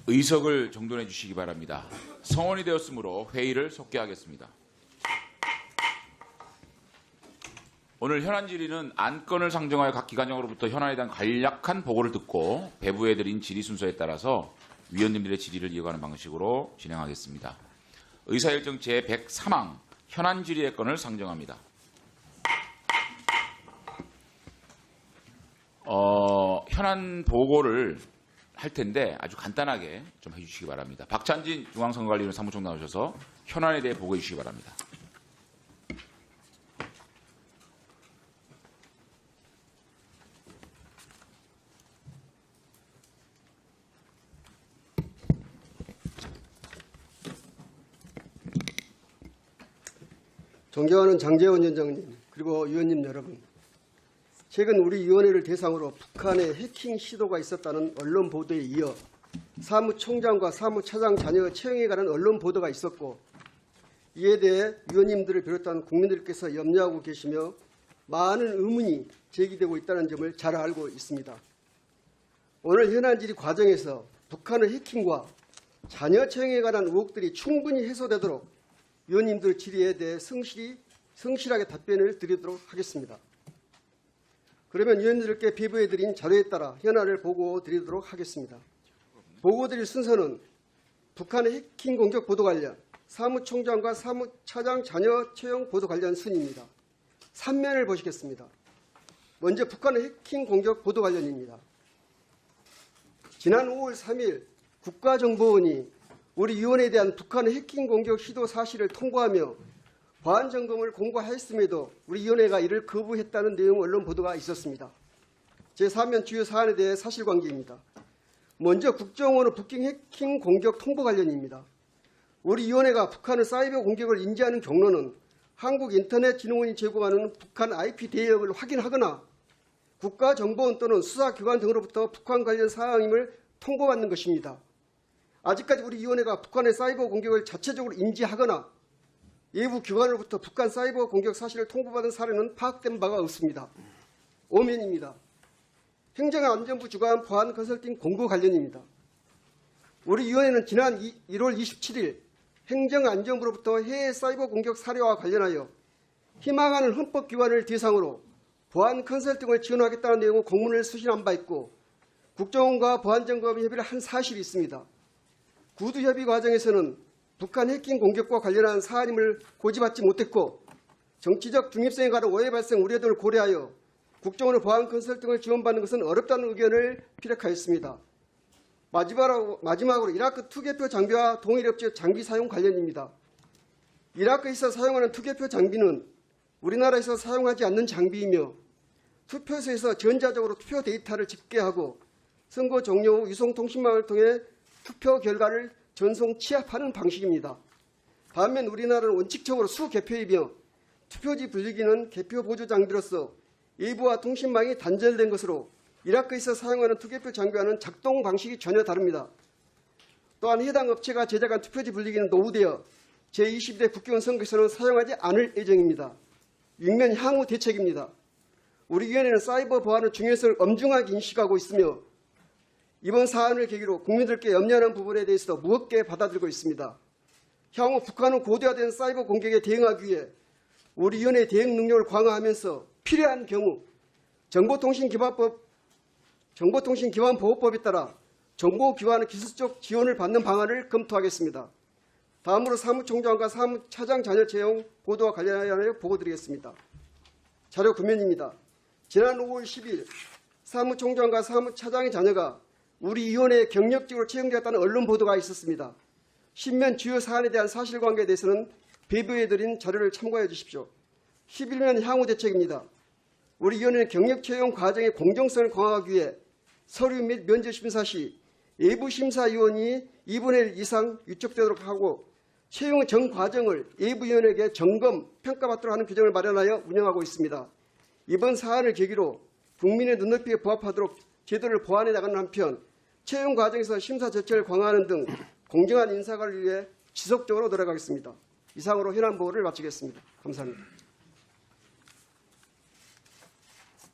의석을 정돈해 주시기 바랍니다. 성원이 되었으므로 회의를 속개하겠습니다. 오늘 현안 질의는 안건을 상정하여 각 기관장으로부터 현안에 대한 간략한 보고를 듣고 배부해드린 질의 순서에 따라서 위원님들의 질의를 이어가는 방식으로 진행하겠습니다. 의사일정 제103항 현안 질의의 건을 상정합니다. 현안 보고를 할 텐데 아주 간단하게 좀 해주시기 바랍니다. 박찬진 중앙선거관리위원 사무총 나오셔서 현안에 대해 보고해 주시기 바랍니다. 존경하는 장제원 위원장님 그리고 위원님 여러분, 최근 우리 위원회를 대상으로 북한의 해킹 시도가 있었다는 언론 보도에 이어 사무총장과 사무차장 자녀 채용에 관한 언론 보도가 있었고, 이에 대해 위원님들을 비롯한 국민들께서 염려하고 계시며 많은 의문이 제기되고 있다는 점을 잘 알고 있습니다. 오늘 현안 질의 과정에서 북한의 해킹과 자녀 채용에 관한 의혹들이 충분히 해소되도록 위원님들 질의에 대해 성실하게 답변을 드리도록 하겠습니다. 그러면 위원님들께 배부해드린 자료에 따라 현안을 보고 드리도록 하겠습니다. 보고 드릴 순서는 북한의 해킹 공격 보도 관련, 사무총장과 사무차장 자녀 채용 보도 관련 순입니다. 3면을 보시겠습니다. 먼저 북한의 해킹 공격 보도 관련입니다. 지난 5월 3일 국가정보원이 우리 위원회에 대한 북한의 해킹 공격 시도 사실을 통보하며 보안 점검을 공고하였음에도 우리 위원회가 이를 거부했다는 내용 언론 보도가 있었습니다. 제3면 주요 사안에 대해 사실관계입니다. 먼저 국정원의 북킹 해킹 공격 통보 관련입니다. 우리 위원회가 북한의 사이버 공격을 인지하는 경로는 한국인터넷진흥원이 제공하는 북한 IP 대역을 확인하거나 국가정보원 또는 수사기관 등으로부터 북한 관련 사항임을 통보받는 것입니다. 아직까지 우리 위원회가 북한의 사이버 공격을 자체적으로 인지하거나 외부 기관으로부터 북한 사이버 공격 사실을 통보받은 사례는 파악된 바가 없습니다. 5면입니다. 행정안전부 주관 보안 컨설팅 공고 관련입니다. 우리 위원회는 지난 1월 27일 행정안전부로부터 해외 사이버 공격 사례와 관련하여 희망하는 헌법기관을 대상으로 보안 컨설팅을 지원하겠다는 내용의 공문을 수신한 바 있고, 국정원과 보안점검 협의를 한 사실이 있습니다. 구두협의 과정에서는 북한 해킹 공격과 관련한 사안임을 고지받지 못했고, 정치적 중립성에 관한 오해 발생 우려 등을 고려하여 국정원의 보안 컨설팅을 지원받는 것은 어렵다는 의견을 피력하였습니다. 마지막으로 이라크 투개표 장비와 동일업체 장비 사용 관련입니다. 이라크에서 사용하는 투개표 장비는 우리나라에서 사용하지 않는 장비이며 투표소에서 전자적으로 투표 데이터를 집계하고 선거 종료 후 유송통신망을 통해 투표 결과를 전송 취합하는 방식입니다. 반면 우리나라는 원칙적으로 수개표이며 투표지 분리기는 개표 보조 장비로서 외부와 통신망이 단절된 것으로 이라크에서 사용하는 투개표 장비와는 작동 방식이 전혀 다릅니다. 또한 해당 업체가 제작한 투표지 분리기는 노후되어 제22대 국회의원 선거에서는 사용하지 않을 예정입니다. 6면 향후 대책입니다. 우리 위원회는 사이버 보안의 중요성을 엄중하게 인식하고 있으며 이번 사안을 계기로 국민들께 염려하는 부분에 대해서도 무겁게 받아들이고 있습니다. 향후 북한은 고도화된 사이버 공격에 대응하기 위해 우리 위원회의 대응 능력을 강화하면서 필요한 경우 정보통신기반보호법에 따라 정보기관의 기술적 지원을 받는 방안을 검토하겠습니다. 다음으로 사무총장과 사무차장 자녀 채용 보도와 관련하여 보고드리겠습니다. 자료 9면입니다. 지난 5월 10일 사무총장과 사무차장의 자녀가 우리 위원회에 경력직으로 채용되었다는 언론 보도가 있었습니다. 10면 주요 사안에 대한 사실관계에 대해서는 배부해드린 자료를 참고해 주십시오. 11면 향후 대책입니다. 우리 위원회는 경력 채용 과정의 공정성을 강화하기 위해 서류 및 면접 심사 시 외부 심사위원이 2분의 1 이상 위촉되도록 하고 채용 전 과정을 외부 위원에게 점검, 평가받도록 하는 규정을 마련하여 운영하고 있습니다. 이번 사안을 계기로 국민의 눈높이에 부합하도록 제도를 보완해 나가는 한편 채용 과정에서 심사 절차를 강화하는 등 공정한 인사관리를 위해 지속적으로 노력하겠습니다. 이상으로 현안 보고를 마치겠습니다. 감사합니다.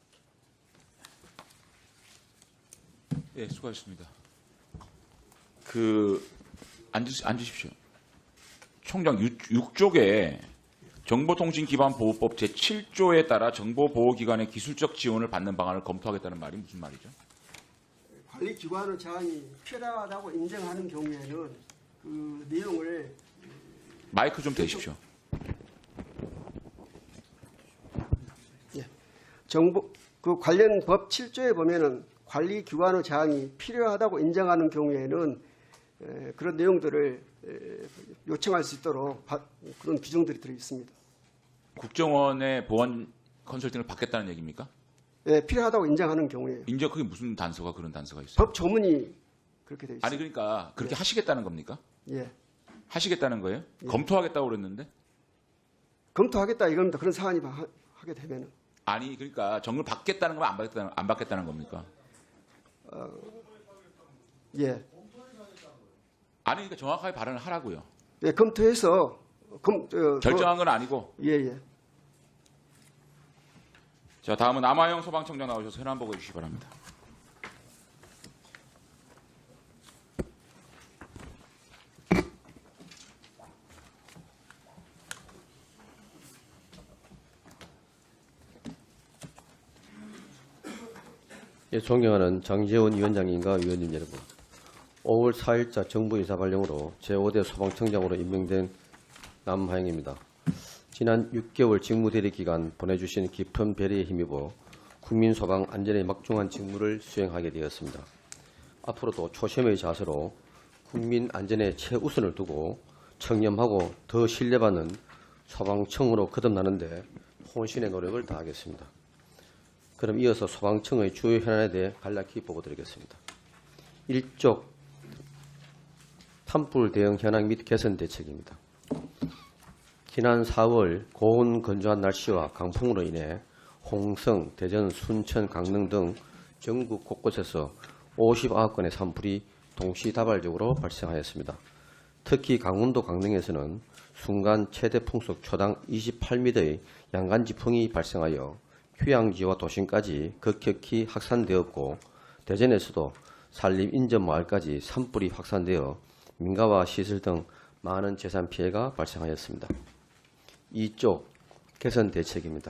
네, 수고하셨습니다. 앉으십시오. 총장 6쪽에 정보통신기반보호법 제7조에 따라 정보보호기관의 기술적 지원을 받는 방안을 검토하겠다는 말이 무슨 말이죠? 관리기관의 제한이 필요하다고 인정하는 경우에는 그 내용을 마이크 좀 대십시오. 그 관련 법 7조에 보면은 관리기관의 제한이 필요하다고 인정하는 경우에는 그런 내용들을 요청할 수 있도록 그런 규정들이 들어 있습니다. 국정원의 보안 컨설팅을 받겠다는 얘기입니까? 예, 필요하다고 인정하는 경우에 인제 그게 무슨 단서가 그런 단서가 있어요? 법 조문이 그렇게 되어 있습니다. 아니 그러니까 그렇게 하시겠다는 겁니까? 예, 하시겠다는 거예요? 예. 검토하겠다고 그랬는데? 검토하겠다 이겁니다. 그런 사안이 하게 되면은 아니 그러니까 정을 받겠다는 거면 안 받겠다는 겁니까? 예, 아니 그러니까 정확하게 발언을 하라고요. 예, 검토해서 결정한 건 아니고. 예. 자 다음은 남아영 소방청장 나오셔서 현안 보고해 주시기 바랍니다. 예, 존경하는 장재원 위원장님과 위원님 여러분, 5월 4일자 정부 인사 발령으로 제5대 소방청장으로 임명된 남하영입니다. 지난 6개월 직무 대리 기간 보내주신 깊은 배려에 힘입어 국민 소방 안전의 막중한 직무를 수행하게 되었습니다. 앞으로도 초심의 자세로 국민 안전에 최우선을 두고 청렴하고 더 신뢰받는 소방청으로 거듭나는데 혼신의 노력을 다하겠습니다. 그럼 이어서 소방청의 주요 현안에 대해 간략히 보고드리겠습니다. 1쪽 산불 대응 현황 및 개선 대책입니다. 지난 4월 고온 건조한 날씨와 강풍으로 인해 홍성, 대전, 순천, 강릉 등 전국 곳곳에서 59건의 산불이 동시다발적으로 발생하였습니다. 특히 강원도 강릉에서는 순간 최대 풍속 초당 28m의 양간지풍이 발생하여 휴양지와 도심까지 급격히 확산되었고, 대전에서도 산림 인접 마을까지 산불이 확산되어 민가와 시설 등 많은 재산 피해가 발생하였습니다. 이쪽 개선 대책입니다.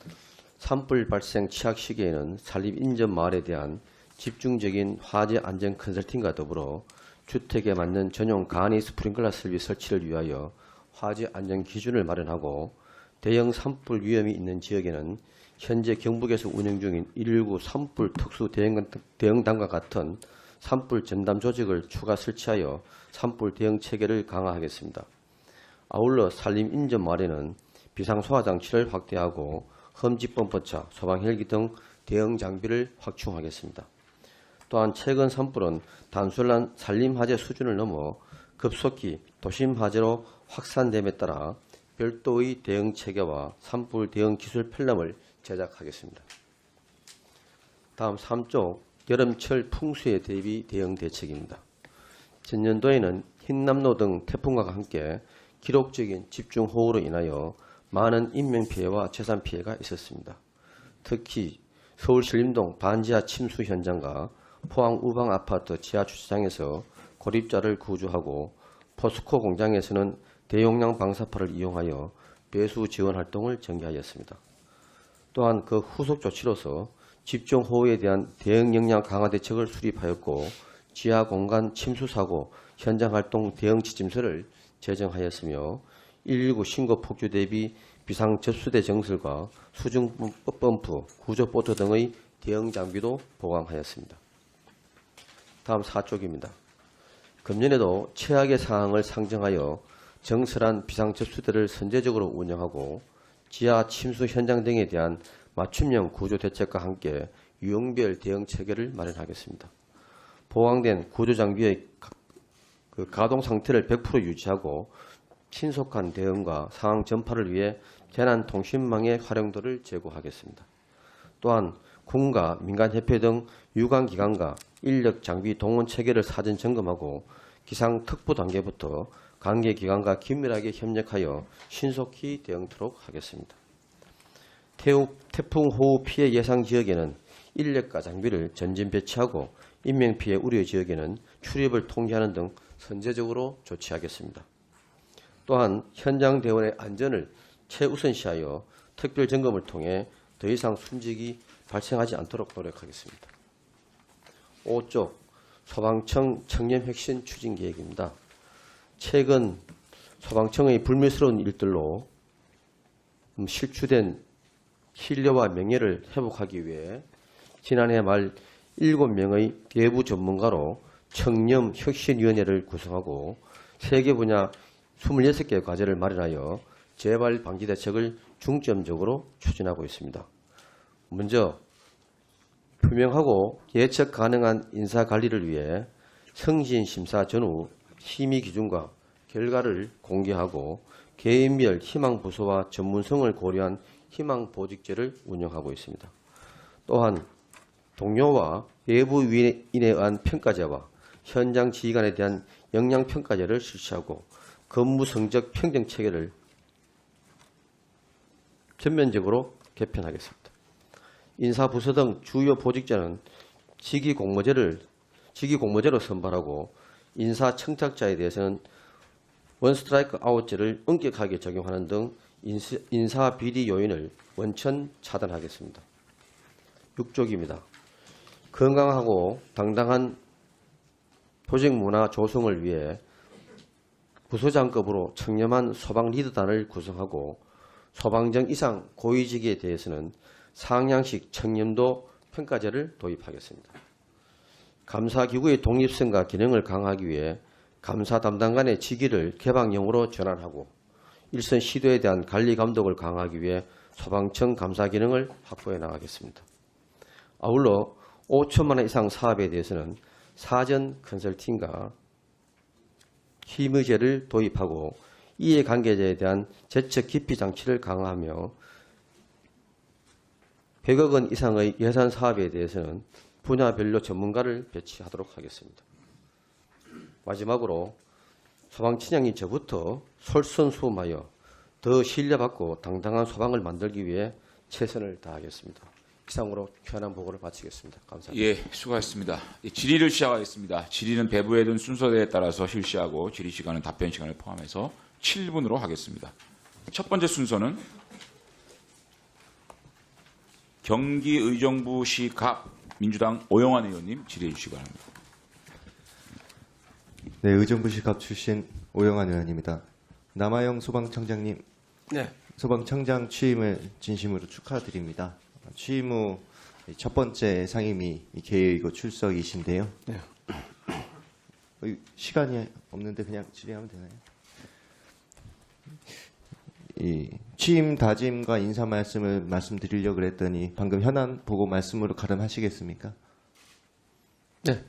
산불 발생 취약 시기에는 산림 인접 마을에 대한 집중적인 화재 안전 컨설팅과 더불어 주택에 맞는 전용 간이 스프링클러 설비 설치를 위하여 화재 안전 기준을 마련하고, 대형 산불 위험이 있는 지역에는 현재 경북에서 운영 중인 119 산불 특수 대응단과 같은 산불 전담 조직을 추가 설치하여 산불 대응 체계를 강화하겠습니다. 아울러 산림 인접 마을에는 비상소화 장치를 확대하고 험지 범퍼차, 소방 헬기 등 대응 장비를 확충하겠습니다. 또한 최근 산불은 단순한 산림 화재 수준을 넘어 급속히 도심 화재로 확산됨에 따라 별도의 대응 체계와 산불 대응 기술 편람을 제작하겠습니다. 다음 3쪽 여름철 풍수에 대비 대응 대책입니다. 전년도에는 흰남노 등 태풍과 함께 기록적인 집중호우로 인하여 많은 인명피해와 재산피해가 있었습니다. 특히 서울 신림동 반지하 침수 현장과 포항 우방 아파트 지하 주차장에서 고립자를 구조하고, 포스코 공장에서는 대용량 방사파를 이용하여 배수 지원 활동을 전개하였습니다. 또한 그 후속 조치로서 집중호우에 대한 대응 역량 강화 대책을 수립하였고, 지하 공간 침수 사고 현장 활동 대응 지침서를 제정하였으며, 119 신고 폭주 대비 비상 접수대 정설과 수중 펌프, 구조 보트 등의 대응 장비도 보강하였습니다. 다음 4쪽입니다. 금년에도 최악의 상황을 상정하여 정설한 비상 접수대를 선제적으로 운영하고, 지하 침수 현장 등에 대한 맞춤형 구조 대책과 함께 유형별 대응 체계를 마련하겠습니다. 보강된 구조 장비의 가동 상태를 100% 유지하고 신속한 대응과 상황 전파를 위해 재난통신망의 활용도를 제고하겠습니다. 또한 군과 민간협회 등 유관기관과 인력 장비 동원 체계를 사전 점검하고 기상 특보 단계부터 관계기관과 긴밀하게 협력하여 신속히 대응토록 하겠습니다. 태풍 호우 피해 예상 지역에는 인력과 장비를 전진 배치하고 인명피해 우려 지역에는 출입을 통제하는 등 선제적으로 조치하겠습니다. 또한 현장 대원의 안전을 최우선시하여 특별 점검을 통해 더 이상 순직이 발생하지 않도록 노력하겠습니다. 5쪽 소방청 청렴혁신 추진 계획입니다. 최근 소방청의 불미스러운 일들로 실추된 신뢰와 명예를 회복하기 위해 지난해 말 7명의 외부 전문가로 청렴혁신위원회를 구성하고 세계 분야 26개의 과제를 마련하여 재발 방지 대책을 중점적으로 추진하고 있습니다. 먼저 투명하고 예측 가능한 인사관리를 위해 성신심사 전후 심의 기준과 결과를 공개하고 개인별 희망부서와 전문성을 고려한 희망보직제를 운영하고 있습니다. 또한 동료와 외부 위인에 의한 평가제와 현장 지휘관에 대한 역량평가제를 실시하고 근무 성적 평정 체계를 전면적으로 개편하겠습니다. 인사부서 등 주요 보직자는 직위 공모제로 선발하고 인사 청탁자에 대해서는 원스트라이크 아웃제를 엄격하게 적용하는 등 인사 비리 요인을 원천 차단하겠습니다. 6쪽입니다. 건강하고 당당한 조직 문화 조성을 위해 부소장급으로 청렴한 소방 리더단을 구성하고 소방정 이상 고위직에 대해서는 상향식 청렴도 평가제를 도입하겠습니다. 감사기구의 독립성과 기능을 강화하기 위해 감사 담당 간의 직위를 개방형으로 전환하고 일선 시도에 대한 관리 감독을 강화하기 위해 소방청 감사 기능을 확보해 나가겠습니다. 아울러 5천만 원 이상 사업에 대해서는 사전 컨설팅과 힘의제를 도입하고 이해관계자에 대한 재척 기피 장치를 강화하며 100억 원 이상의 예산 사업에 대해서는 분야별로 전문가를 배치하도록 하겠습니다. 마지막으로 소방친령이 저부터 솔선수범하여 더 신뢰받고 당당한 소방을 만들기 위해 최선을 다하겠습니다. 이상으로 현안 보고를 마치겠습니다. 감사합니다. 예, 수고하셨습니다. 질의를 시작하겠습니다. 질의는 배부에 든 순서대에 따라서 실시하고 질의 시간은 답변 시간을 포함해서 7분으로 하겠습니다. 첫 번째 순서는 경기 의정부시 갑 민주당 오영환 의원님 질의해 주시기 바랍니다. 네, 의정부시 갑 출신 오영환 의원입니다. 남아영 소방청장님, 네. 소방청장 취임을 진심으로 축하드립니다. 취임 후 첫 번째 상임위 개의이고 출석이신데요. 네. 시간이 없는데 그냥 질의하면 되나요? 이 취임 다짐과 인사 말씀을 말씀드리려고 그랬더니 방금 현안 보고 말씀으로 가름하시겠습니까? 네.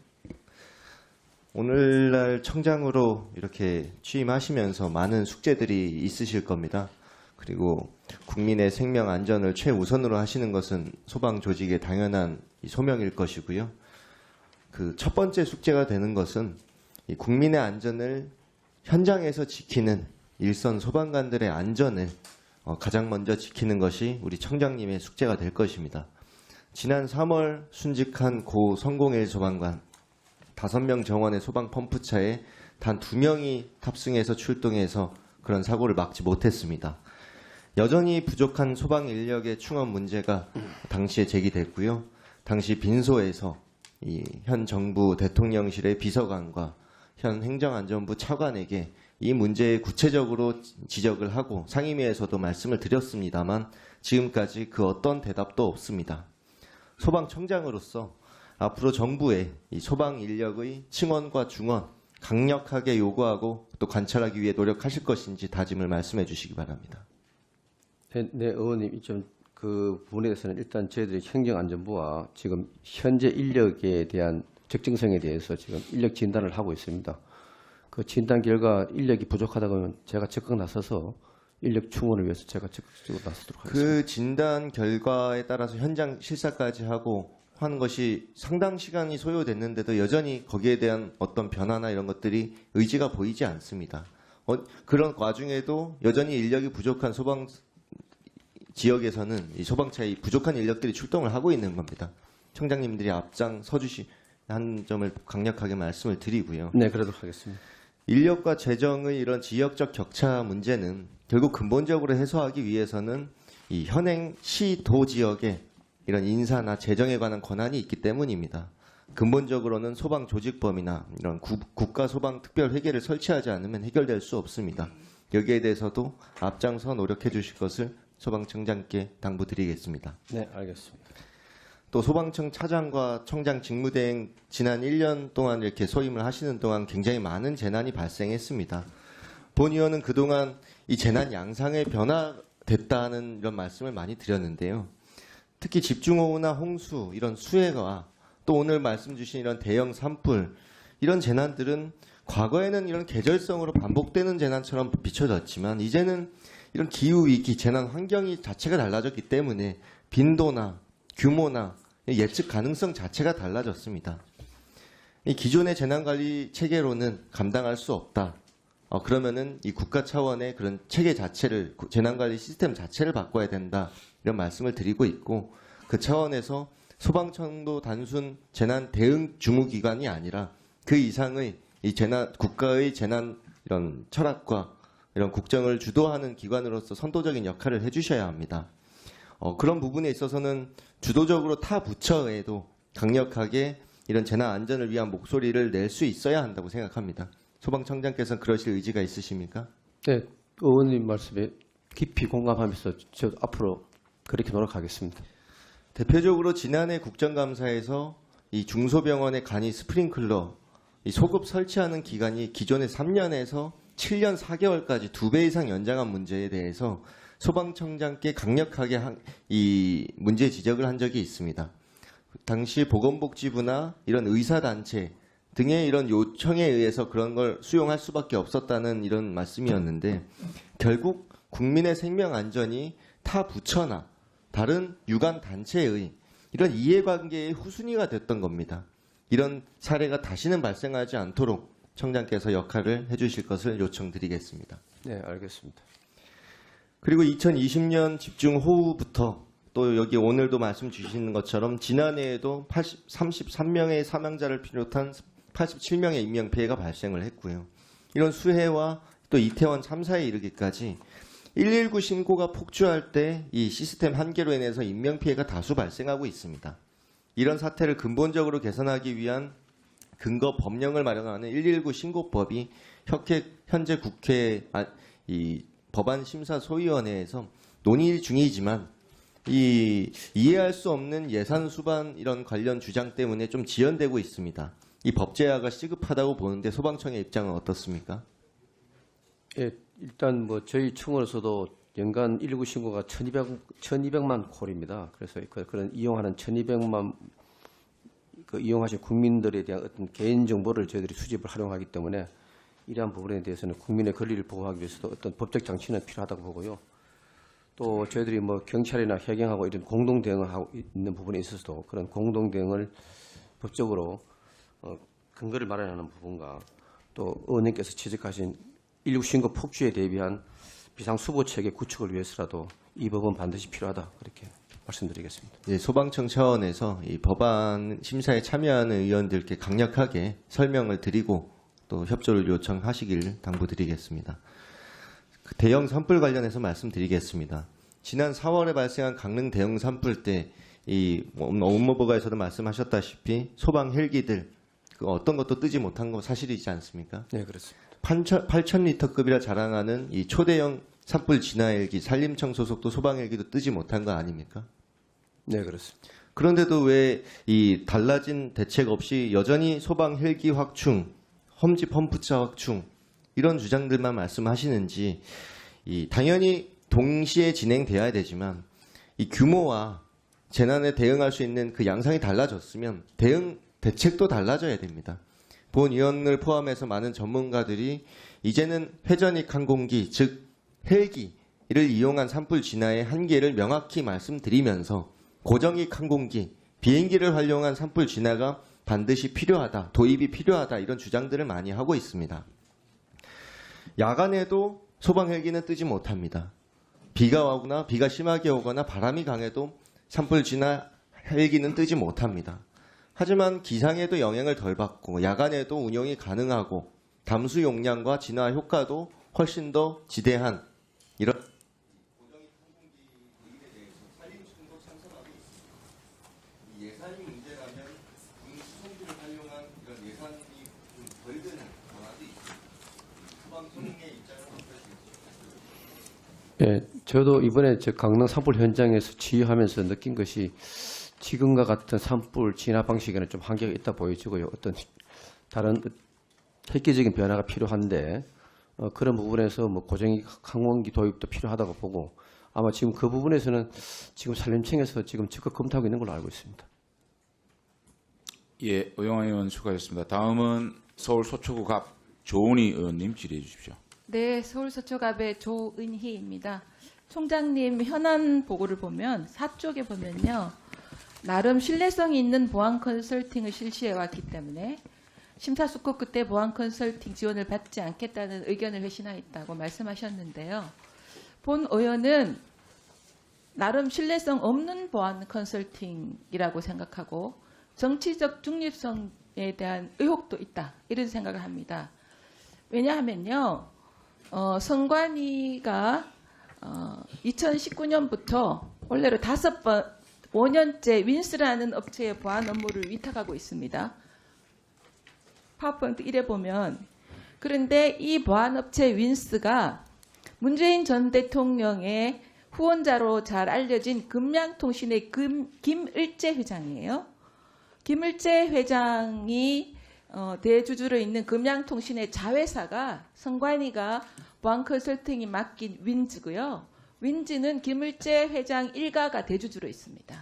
오늘날 청장으로 이렇게 취임하시면서 많은 숙제들이 있으실 겁니다. 그리고 국민의 생명 안전을 최우선으로 하시는 것은 소방 조직의 당연한 소명일 것이고요. 그 첫 번째 숙제가 되는 것은 이 국민의 안전을 현장에서 지키는 일선 소방관들의 안전을 가장 먼저 지키는 것이 우리 청장님의 숙제가 될 것입니다. 지난 3월 순직한 고 성공일 소방관 5명 정원의 소방 펌프차에 단 2명이 탑승해서 출동해서 그런 사고를 막지 못했습니다. 여전히 부족한 소방 인력의 충원 문제가 당시에 제기됐고요. 당시 빈소에서 이 현 정부 대통령실의 비서관과 현 행정안전부 차관에게 이 문제에 구체적으로 지적을 하고 상임위에서도 말씀을 드렸습니다만 지금까지 그 어떤 대답도 없습니다. 소방청장으로서 앞으로 정부에 이 소방 인력의 층원과 중원 강력하게 요구하고 또 관찰하기 위해 노력하실 것인지 다짐을 말씀해 주시기 바랍니다. 네, 의원님, 그 부분에 대해서는 일단 저희들이 행정안전부와 지금 현재 인력에 대한 적정성에 대해서 지금 인력 진단을 하고 있습니다. 그 진단 결과 인력이 부족하다고 하면 제가 적극 나서서 인력 충원을 위해서 제가 적극적으로 나서도록 하겠습니다. 그 진단 결과에 따라서 현장 실사까지 하고 하는 것이 상당 시간이 소요됐는데도 여전히 거기에 대한 어떤 변화나 이런 것들이 의지가 보이지 않습니다. 그런 와중에도 여전히 인력이 부족한 소방 지역에서는 이 소방차의 부족한 인력들이 출동을 하고 있는 겁니다. 청장님들이 앞장서 한 점을 강력하게 말씀을 드리고요. 네, 그러도록 하겠습니다. 인력과 재정의 이런 지역적 격차 문제는 결국 근본적으로 해소하기 위해서는 이 현행 시도 지역에 이런 인사나 재정에 관한 권한이 있기 때문입니다. 근본적으로는 소방 조직범이나 이런 국가 소방 특별 회계를 설치하지 않으면 해결될 수 없습니다. 여기에 대해서도 앞장서 노력해 주실 것을 소방청장께 당부드리겠습니다. 네, 알겠습니다. 또 소방청 차장과 청장 직무대행 지난 1년 동안 이렇게 소임을 하시는 동안 굉장히 많은 재난이 발생했습니다. 본 의원은 그동안 이 재난 양상의 변화됐다는 이런 말씀을 많이 드렸는데요. 특히 집중호우나 홍수 이런 수해가 또 오늘 말씀 주신 이런 대형 산불 이런 재난들은 과거에는 이런 계절성으로 반복되는 재난처럼 비춰졌지만 이제는 이런 기후위기, 재난 환경이 자체가 달라졌기 때문에 빈도나 규모나 예측 가능성 자체가 달라졌습니다. 이 기존의 재난관리 체계로는 감당할 수 없다. 그러면은 이 국가 차원의 그런 체계 자체를, 재난관리 시스템 자체를 바꿔야 된다. 이런 말씀을 드리고 있고 그 차원에서 소방청도 단순 재난 대응 주무기관이 아니라 그 이상의 이 국가의 재난 이런 철학과 이런 국정을 주도하는 기관으로서 선도적인 역할을 해주셔야 합니다. 그런 부분에 있어서는 주도적으로 타 부처에도 강력하게 이런 재난 안전을 위한 목소리를 낼 수 있어야 한다고 생각합니다. 소방청장께서는 그러실 의지가 있으십니까? 네, 의원님 말씀에 깊이 공감하면서 저 앞으로 그렇게 노력하겠습니다. 대표적으로 지난해 국정감사에서 이 중소병원의 간이 스프링클러 이 소급 설치하는 기간이 기존의 3년에서 7년 4개월까지 2배 이상 연장한 문제에 대해서 소방청장께 강력하게 이 문제 지적을 한 적이 있습니다. 당시 보건복지부나 이런 의사단체 등의 이런 요청에 의해서 그런 걸 수용할 수밖에 없었다는 이런 말씀이었는데 결국 국민의 생명 안전이 타 부처나 다른 유관 단체의 이런 이해관계의 후순위가 됐던 겁니다. 이런 사례가 다시는 발생하지 않도록 청장께서 역할을 해주실 것을 요청드리겠습니다. 네, 알겠습니다. 그리고 2020년 집중호우부터 또 여기 오늘도 말씀 주시는 것처럼 지난해에도 33명의 사망자를 비롯한 87명의 인명피해가 발생을 했고요. 이런 수해와 또 이태원 참사에 이르기까지 119 신고가 폭주할 때 이 시스템 한계로 인해서 인명피해가 다수 발생하고 있습니다. 이런 사태를 근본적으로 개선하기 위한 근거 법령을 마련하는 119 신고법이 현재 국회 이 법안심사소위원회에서 논의 중이지만 이해할 수 없는 예산 수반 이런 관련 주장 때문에 좀 지연되고 있습니다. 이 법제화가 시급하다고 보는데 소방청의 입장은 어떻습니까? 예, 일단 뭐 저희 층으로서도 연간 119 신고가 1200만 콜입니다. 그래서 그런 이용하는 1200만 이용하신 국민들에 대한 어떤 개인 정보를 저희들이 수집을 활용하기 때문에 이러한 부분에 대해서는 국민의 권리를 보호하기 위해서도 어떤 법적 장치는 필요하다고 보고요. 또 저희들이 뭐 경찰이나 해경하고 이런 공동 대응을 하고 있는 부분에 있어서도 그런 공동 대응을 법적으로 근거를 마련하는 부분과 또 의원님께서 지적하신 119 신고 폭주에 대비한 비상수보 체계 구축을 위해서라도 이 법은 반드시 필요하다 그렇게 말씀드리겠습니다. 네, 소방청 차원에서 이 법안 심사에 참여하는 의원들께 강력하게 설명을 드리고 또 협조를 요청하시길 당부드리겠습니다. 그 대형 산불 관련해서 말씀드리겠습니다. 지난 4월에 발생한 강릉 대형 산불 때 이 업무보고에서도 말씀하셨다시피 소방 헬기들 어떤 것도 뜨지 못한 거 사실이지 않습니까? 네, 그렇습니다. 8,000리터급이라 자랑하는 이 초대형 산불 진화 헬기, 산림청 소속도 소방 헬기도 뜨지 못한 거 아닙니까? 네, 그렇습니다. 그런데도 왜 이 달라진 대책 없이 여전히 소방 헬기 확충, 험지 펌프차 확충 이런 주장들만 말씀하시는지 당연히 동시에 진행돼야 되지만 이 규모와 재난에 대응할 수 있는 그 양상이 달라졌으면 대책도 달라져야 됩니다. 본 의원을 포함해서 많은 전문가들이 이제는 회전익 항공기, 즉 헬기를 이용한 산불 진화의 한계를 명확히 말씀드리면서 고정익 항공기, 비행기를 활용한 산불 진화가 반드시 필요하다, 도입이 필요하다 이런 주장들을 많이 하고 있습니다. 야간에도 소방 헬기는 뜨지 못합니다. 비가 오거나 비가 심하게 오거나 바람이 강해도 산불 진화 헬기는 뜨지 못합니다. 하지만 기상에도 영향을 덜 받고 야간에도 운영이 가능하고 담수 용량과 진화 효과도 훨씬 더 지대한 이런 고정익 항공기 도입에 대해서 산림청도 찬성하고 있습니다. 예산이 문제라면 수송기를 활용한 이런 예산이 좀 덜 드는 방안도 있습니다. 소방청의 입장은 어떠실지. 예, 저도 이번에 저 강릉 산불 현장에서 지휘하면서 느낀 것이 지금과 같은 산불 진화 방식에는 좀 한계가 있다 보여지고요. 어떤 다른 획기적인 변화가 필요한데 그런 부분에서 뭐 고정익 항공기 도입도 필요하다고 보고 아마 지금 그 부분에서는 지금 산림청에서 지금 적극 검토하고 있는 걸로 알고 있습니다. 예, 오영환 의원 수고하셨습니다. 다음은 서울 서초구 갑 조은희 의원님 질의해 주십시오. 네, 서울 서초갑의 조은희입니다. 총장님 현안 보고를 보면 4쪽에 보면요. 나름 신뢰성이 있는 보안 컨설팅을 실시해 왔기 때문에 심사숙고 끝에 보안 컨설팅 지원을 받지 않겠다는 의견을 회신하였다고 말씀하셨는데요. 본 의원은 나름 신뢰성 없는 보안 컨설팅이라고 생각하고 정치적 중립성에 대한 의혹도 있다. 이런 생각을 합니다. 왜냐하면요. 선관위가 2019년부터 원래로 5년째 윈스라는 업체의 보안 업무를 위탁하고 있습니다. 파워포인트 1에 보면 그런데 이 보안업체 윈스가 문재인 전 대통령의 후원자로 잘 알려진 금양통신의 김을재 회장이에요. 김을재 회장이 대주주로 있는 금양통신의 자회사가 선관위가 보안 컨설팅이 맡긴 윈즈고요. 윈즈는 김을재 회장 일가가 대주주로 있습니다.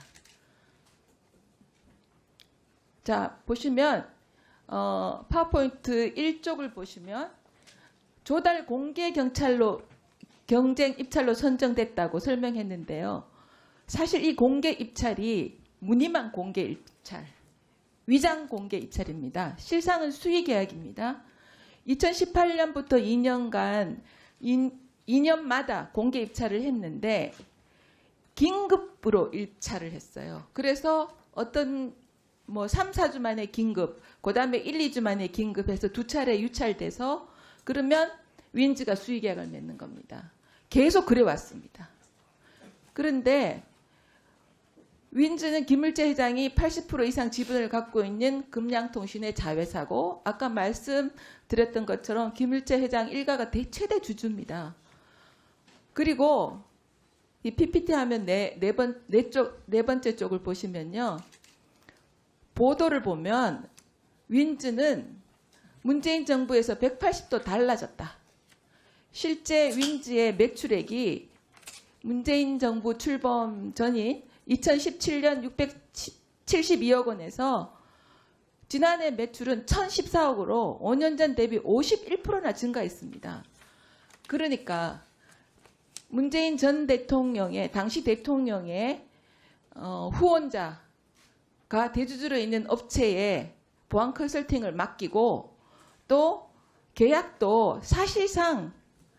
자, 보시면 파워포인트 1쪽을 보시면 조달 공개 경찰로 경쟁 입찰로 선정됐다고 설명했는데요. 사실 이 공개 입찰이 무늬만 공개 입찰, 위장 공개 입찰입니다. 실상은 수의 계약입니다. 2018년부터 2년간 2년마다 공개 입찰을 했는데 긴급으로 입찰을 했어요. 그래서 어떤 3, 4주 만에 긴급, 그다음에 1, 2주 만에 긴급해서 두 차례 유찰돼서 그러면 윈즈가 수의 계약을 맺는 겁니다. 계속 그래 왔습니다. 그런데 윈즈는 김을재 회장이 80% 이상 지분을 갖고 있는 금양통신의 자회사고 아까 말씀드렸던 것처럼 김을재 회장 일가가 최대 주주입니다. 그리고 이 PPT 하면 네 번째 쪽을 보시면요. 보도를 보면 윈즈는 문재인 정부에서 180도 달라졌다. 실제 윈즈의 매출액이 문재인 정부 출범 전인 2017년 672억 원에서 지난해 매출은 1014억으로 5년 전 대비 51%나 증가했습니다. 그러니까 문재인 전 대통령의 당시 대통령의 후원자가 대주주로 있는 업체에 보안 컨설팅을 맡기고 또 계약도 사실상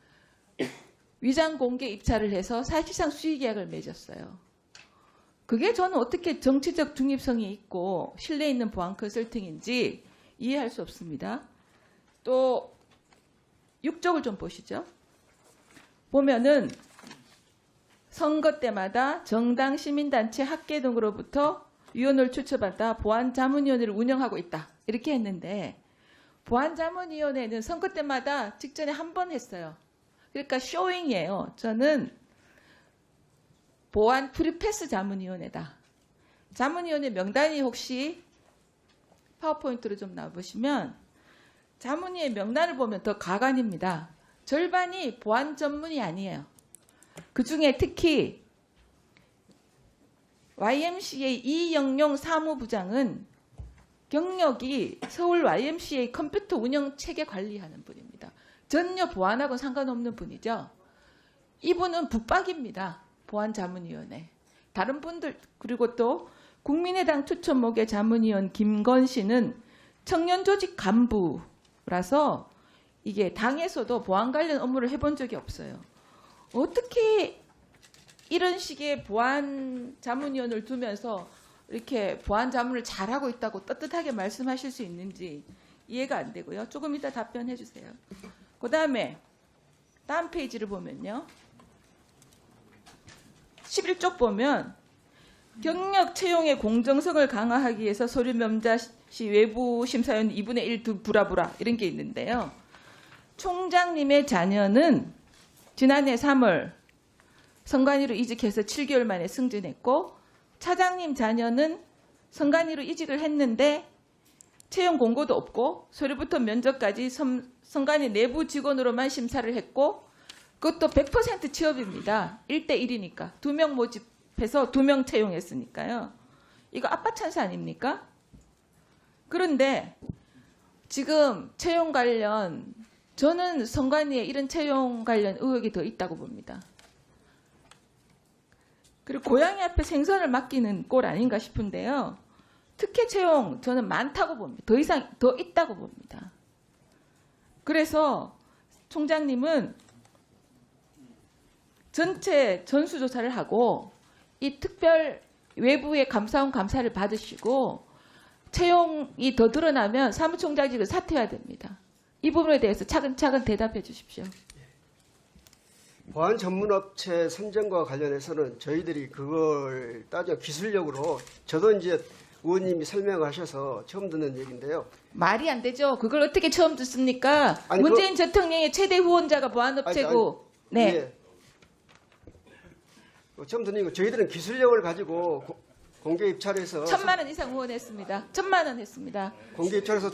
위장 공개 입찰을 해서 사실상 수의 계약을 맺었어요. 그게 저는 어떻게 정치적 중립성이 있고 신뢰 있는 보안 컨설팅인지 이해할 수 없습니다. 또 6쪽을 좀 보시죠. 보면은 선거 때마다 정당, 시민단체, 학계 등으로부터 위원을 추천받아 보안자문위원회를 운영하고 있다. 이렇게 했는데 보안자문위원회는 선거 때마다 직전에 한 번 했어요. 그러니까 쇼잉이에요. 저는 보안 프리패스 자문위원회다. 자문위원회 명단이 혹시 파워포인트로 좀 나와보시면 자문위의 명단을 보면 더 가관입니다. 절반이 보안 전문이 아니에요. 그중에 특히 YMCA 이영용 사무부장은 경력이 서울 YMCA 컴퓨터 운영 체계 관리하는 분입니다. 전혀 보안하고는 상관없는 분이죠. 이분은 북박입니다. 보안자문위원회. 다른 분들 그리고 또 국민의당 추천목의 자문위원 김건 씨는 청년조직 간부라서 이게 당에서도 보안 관련 업무를 해본 적이 없어요. 어떻게 이런 식의 보안 자문위원을 두면서 이렇게 보안 자문을 잘하고 있다고 떳떳하게 말씀하실 수 있는지 이해가 안 되고요. 조금 이따 답변해 주세요. 그다음에 다음 페이지를 보면요. 11쪽 보면 경력 채용의 공정성을 강화하기 위해서 서류 면접 시 외부 심사위원 2분의 1 부라부라 이런 게 있는데요. 총장님의 자녀는 지난해 3월 선관위로 이직해서 7개월 만에 승진했고 차장님 자녀는 선관위로 이직을 했는데 채용 공고도 없고 서류부터 면접까지 선관위 내부 직원으로만 심사를 했고 그것도 100% 취업입니다. 1대1이니까. 2명 모집해서 2명 채용했으니까요. 이거 아빠 찬스 아닙니까? 그런데 지금 채용 관련 저는 선관위에 이런 채용 관련 의혹이 더 있다고 봅니다. 그리고 고양이 앞에 생선을 맡기는 꼴 아닌가 싶은데요. 특혜 채용 저는 많다고 봅니다. 더 이상 더 있다고 봅니다. 그래서 총장님은 전체 전수조사를 하고 이 특별 외부의 감사원 감사를 받으시고 채용이 더 드러나면 사무총장직을 사퇴해야 됩니다. 이 부분에 대해서 차근차근 대답해 주십시오. 보안 전문업체 선정과 관련해서는 저희들이 그걸 따져 기술력으로 저도 이제 의원님이 설명하셔서 처음 듣는 얘기인데요. 말이 안 되죠. 그걸 어떻게 처음 듣습니까? 아니, 문재인 대통령의 최대 후원자가 보안업체고. 네. 예. 처음 듣는 거 저희들은 기술력을 가지고 공개 입찰해서 1,000만 원 이상 후원했습니다. 1,000만 원 했습니다. 공개 입찰해서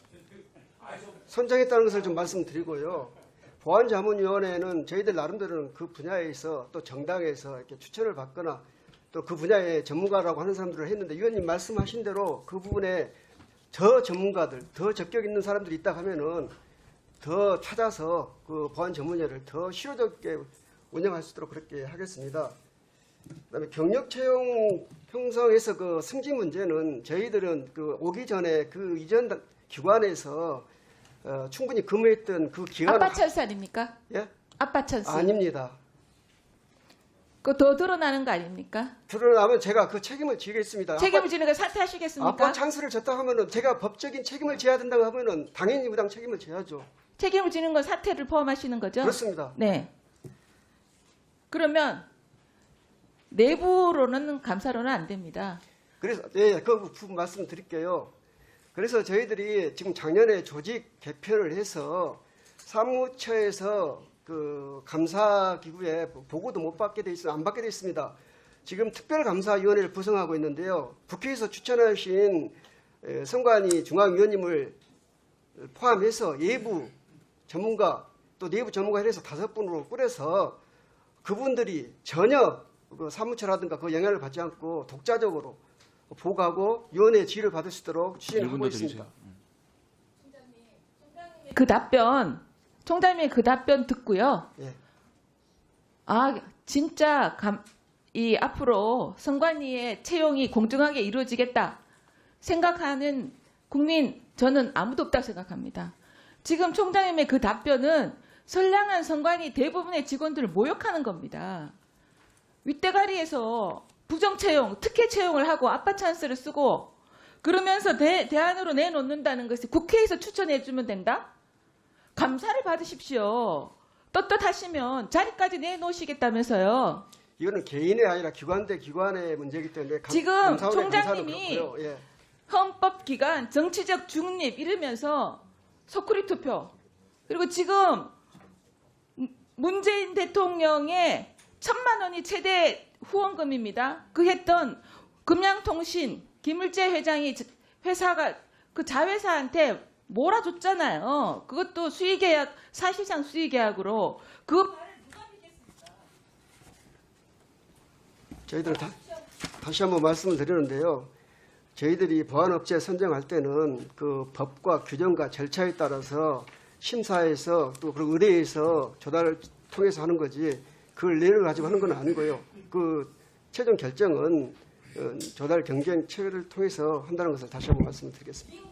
선정했다는 것을 좀 말씀드리고요. 보안자문위원회는 저희들 나름대로는 그 분야에서 또 정당에서 이렇게 추천을 받거나 또 그 분야의 전문가라고 하는 사람들을 했는데 위원님 말씀하신 대로 그 부분에 더 전문가들, 더 적격 있는 사람들이 있다 하면은 더 찾아서 그 보안 전문위를 더 실효적게 운영할 수 있도록 그렇게 하겠습니다. 그다음에 경력 채용 형성에서 그 승진 문제는 저희들은 그 오기 전에 그 이전 기관에서 충분히 근무했던 그 기간 아빠 찬스 아닙니까? 예? 아빠 찬스. 아닙니다. 그거 더 드러나는 거 아닙니까? 드러나면 제가 그 책임을 지겠습니다. 책임을 지는 거 사퇴하시겠습니까? 아빠 찬스를 졌다 하면은 제가 법적인 책임을 져야 된다고 하면은 당연히 무당 책임을 져야죠. 책임을 지는 건 사퇴를 포함하시는 거죠? 그렇습니다. 네. 그러면 내부로는 감사로는 안 됩니다. 그래서 그 부분 말씀드릴게요. 그래서 저희들이 지금 작년에 조직 개편을 해서 사무처에서 그 감사기구에 보고도 못 받게 돼 있습니다. 안 받게 돼 있습니다. 지금 특별감사위원회를 구성하고 있는데요. 국회에서 추천하신 선관위 중앙위원님을 포함해서 예부 전문가 또 내부 전문가 해서 5분으로 꾸려서 그분들이 전혀 그 사무처라든가 그 영향을 받지 않고 독자적으로 보고하고 위원회의 지휘를 받을 수 있도록 추진을 하고 있습니다. 그 답변, 총장님의 그 답변 듣고요. 예. 아, 진짜 이 앞으로 선관위의 채용이 공정하게 이루어지겠다 생각하는 국민 저는 아무도 없다고 생각합니다. 지금 총장님의 그 답변은 선량한 선관위 대부분의 직원들을 모욕하는 겁니다. 윗대가리에서 부정채용, 특혜 채용을 하고 아빠 찬스를 쓰고 그러면서 대안으로 내놓는다는 것이 국회에서 추천해주면 된다? 감사를 받으십시오. 떳떳하시면 자리까지 내놓으시겠다면서요. 이거는 개인이 아니라 기관 대 기관의 문제이기 때문에 지금 감사원의 총장님이 감사는 그렇고요. 예. 헌법기관, 정치적 중립 이러면서 소쿠리 투표 그리고 지금 문재인 대통령의 1,000만 원이 최대 후원금입니다. 그 했던 금양통신 김을재 회장이 회사가 그 자회사한테 몰아줬잖아요. 그것도 수의계약 사실상 수의계약으로 그 저희들은 다시 한번 말씀을 드리는데요. 저희들이 보안업체 선정할 때는 그 법과 규정과 절차에 따라서 심사에서 또 그리고 의뢰에서 조달을 통해서 하는 거지 그걸 내를 가지고 하는 건 아니고요. 그 최종 결정은 조달 경쟁 체계를 통해서 한다는 것을 다시 한번 말씀을 드리겠습니다.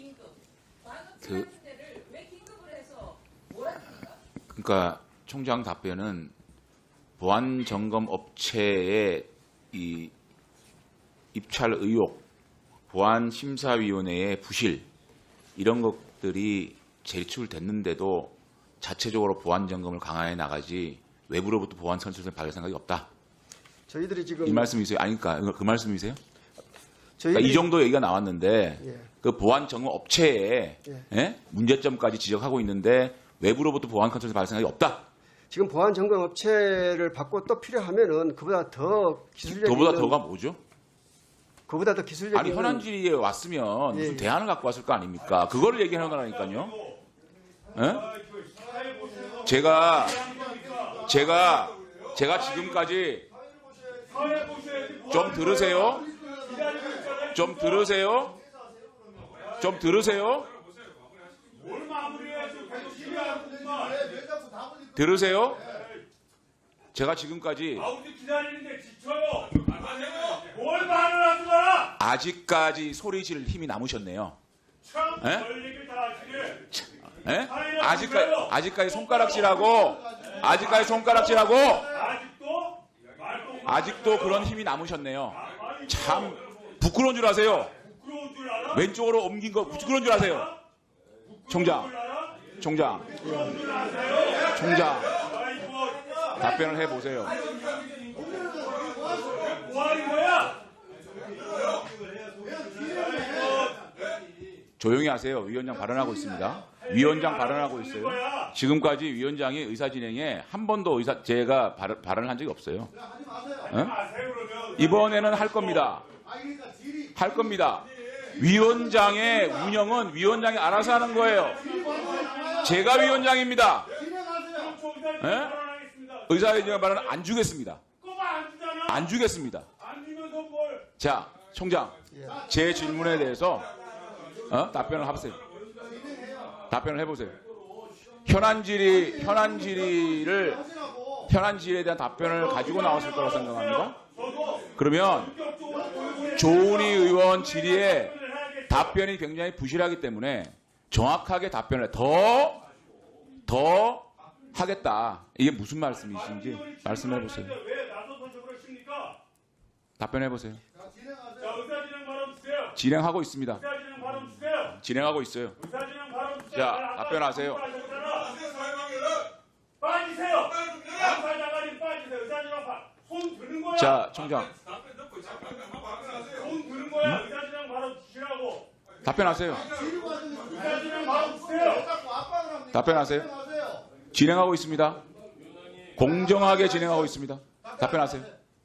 그러니까 총장 답변은 보안 점검 업체의 이 입찰 의혹, 보안심사위원회의 부실 이런 것들이 제출됐는데도 자체적으로 보안 점검을 강화해 나가지 외부로부터 보안 선출을 받을 생각이 없다. 저희들이 지금 이 말씀이세요? 아니까 그 말씀이세요? 저희들이 그러니까 이 정도 얘기가 나왔는데 예. 그 보안 점검 업체에 예? 문제점까지 지적하고 있는데 외부로부터 보안 컨트롤을 받을 생각이 없다. 지금 보안 점검 업체를 받고 또 필요하면은 그보다 더 기술적인 그보다 더가 뭐죠? 그보다 더 기술적인 아니 현안질의에 왔으면 예, 무슨 예. 대안을 갖고 왔을 거 아닙니까? 그거를 얘기하는 거라니까요. 예? 제가 지금까지 좀 들으세요. 좀 들으세요. 좀 들으세요. 들으세요. 제가 지금까지 기다리는데 지쳐요. 뭘 말을 하지 마라. 아직까지 소리 지를 힘이 남으셨네요. 참, 예? 별 얘기를 다 하시네. 예? 아직까지 손가락질하고 아직도 그런 힘이 남으셨네요. 참 부끄러운 줄 아세요. 부끄러운 줄 알아? 왼쪽으로 옮긴 거 부끄러운 줄 아세요. 총장 답변을 해보세요. 뭐 하는 거야? 조용히 하세요. 위원장 발언하고 있습니다. 위원장 발언하고 있어요. 지금까지 위원장이 의사 진행에 한 번도 제가 발언을 한 적이 없어요. 응? 이번에는 할 겁니다. 할 겁니다. 위원장의 운영은 위원장이 알아서 하는 거예요. 제가 위원장입니다. 예? 의사진행 발언 안 주겠습니다. 안 주겠습니다. 자, 총장, 제 질문에 대해서 답변을 해보세요. 답변을 해보세요. 현안 질의에 대한 답변을 가지고 나왔을 거라고 생각합니다. 그러면 조은희 의원 질의에 답변이 굉장히 부실하기 때문에 정확하게 답변을 더 하겠다. 이게 무슨 말씀이신지 말씀해 보세요. 답변해 보세요. 진행하고 있습니다. 진행하고 있어요. 자, 답변하세요. 빠지세요. 손 드는 거야. 자, 총장. 손 드는 거야. 의사진행 바로 주시라고. 답변하세요. 의사진행 바로 주세요. 답변하세요. 진행하고 있습니다. 공정하게 진행하고 있습니다. 답변하세요.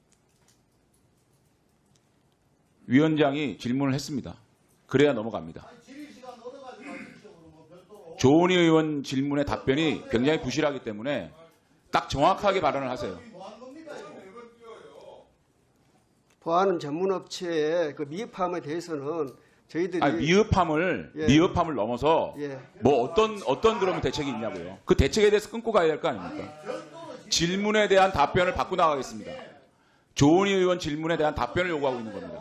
위원장이 질문을 했습니다. 그래야 넘어갑니다. 조은희 의원 질문의 답변이 굉장히 부실하기 때문에 딱 정확하게 발언을 하세요. 보안 전문 업체의 그 미흡함에 대해서는 저희들이 아니, 미흡함을 넘어서 예. 뭐 어떤 그러면 대책이 있냐고요. 그 대책에 대해서 끊고 가야 될 거 아닙니까? 질문에 대한 답변을 받고 나가겠습니다. 조은희 의원 질문에 대한 답변을 요구하고 있는 겁니다.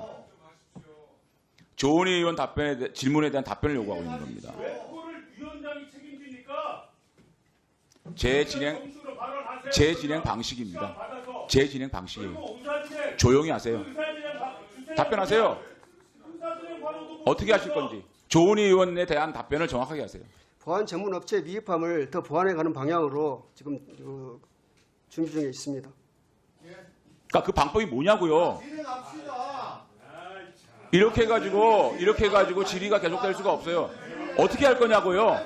조은희 의원 질문에 대한 답변을 요구하고 있는 겁니다. 그거를 위원장이 책임지니까 제 진행 방식입니다. 제 진행 방식이에요. 조용히 하세요. 답변하세요. 어떻게 하실 건지. 조은희 의원에 대한 답변을 정확하게 하세요. 보안 전문 업체의 미흡함을 더 보완해가는 방향으로 지금 준비 중에 있습니다. 그러니까 그 방법이 뭐냐고요. 이렇게 해가지고 질의가 계속될 수가 없어요. 어떻게 할 거냐고요.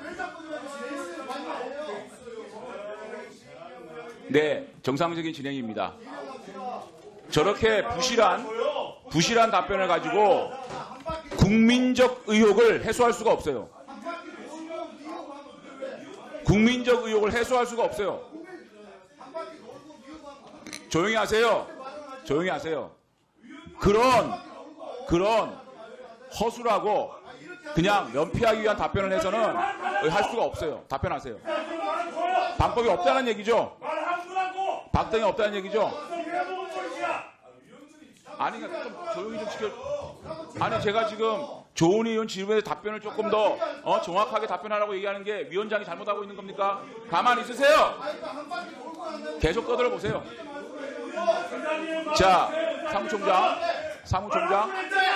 네, 정상적인 진행입니다. 저렇게 부실한 답변을 가지고 국민적 의혹을 해소할 수가 없어요. 국민적 의혹을 해소할 수가 없어요. 조용히 하세요. 조용히 하세요. 그런 허술하고 그냥 면피하기 위한 답변을 해서는 할 수가 없어요. 답변하세요. 방법이 없다는 얘기죠. 박등이 없다는 얘기죠. 아니, 좀 조용히 좀 시켜. 아니, 제가 지금 조은희 의원 질문에 답변을 조금 더 정확하게 답변하라고 얘기하는 게 위원장이 잘못하고 있는 겁니까? 가만히 있으세요. 계속 떠들어 보세요. 자, 사무총장. 사무총장?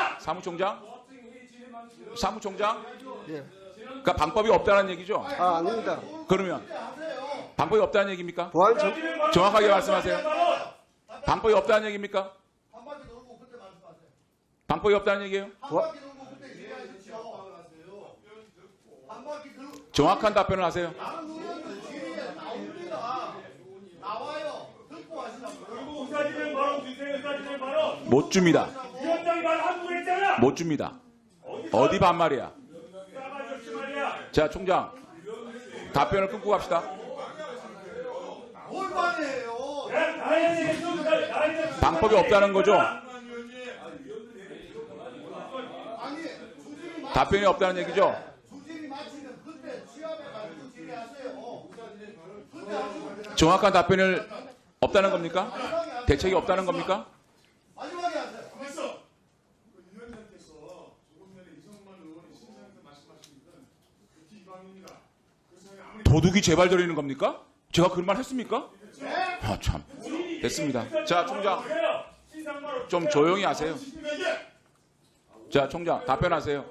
사무총장? 예. 그러니까 방법이 없다는 얘기죠? 아, 아닙니다. 그러면 방법이 없다는 얘기입니까? 보안 정, 정확하게 말씀하세요. 방법이 없다는 얘기입니까? 방법이 없다는 얘기예요? 정확한 답변을 하세요. 의사진행 발언 주세요. 의사진행 발언. 못 줍니다. 위원장이 말하고 그랬잖아. 못 줍니다. 어디 반말이야? 싸가지 없이 말이야. 자, 총장. 답변을 끊고 갑시다. 방법이 없다는 거죠? 답변이 없다는 얘기죠? 정확한 답변을 없다는 겁니까? 대책이 없다는 겁니까? 도둑이 재발되는 겁니까? 제가 그런 말 했습니까? 아, 참. 됐습니다. 자, 총장. 좀 조용히 하세요. 자, 총장. 답변하세요.